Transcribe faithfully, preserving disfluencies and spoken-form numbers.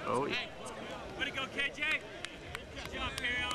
Oh, yeah. Hey, way to go, K J. Good job, Kerryon.